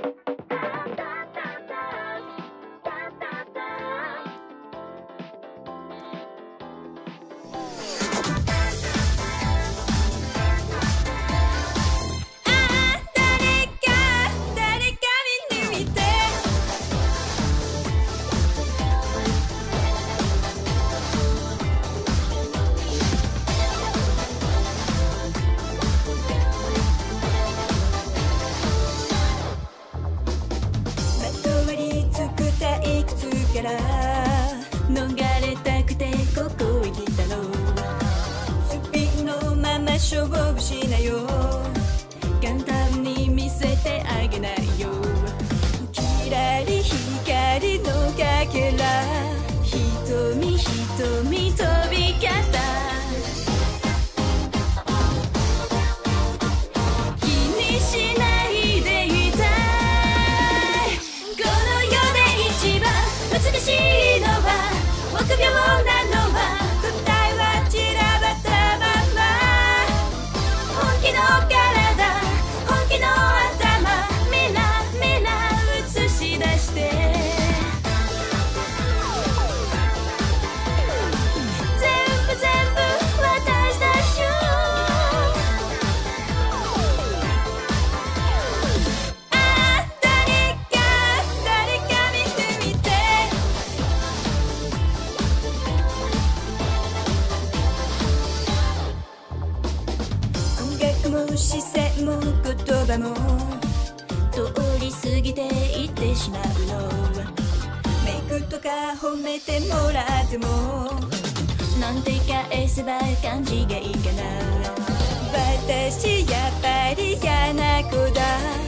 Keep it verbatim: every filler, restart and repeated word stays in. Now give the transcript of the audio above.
逃れたくてここへ来たの。スピンのまま勝負しなよ。簡単に見せてあげないよ。きらり光のかけら、瞳瞳飛び方、気にしないでいたい。この世で一番美しいのは臆病なのは、答えは散らばったまま。本気の体、本気の頭、みなみな映し出して、全部全部私だしよ。あ、誰か誰か見てみて。音楽も視線も言葉も通り過ぎていってしまうの。メイクとか褒めてもらってもなんて返せば感じがいいかな。私やっぱり嫌な子だ。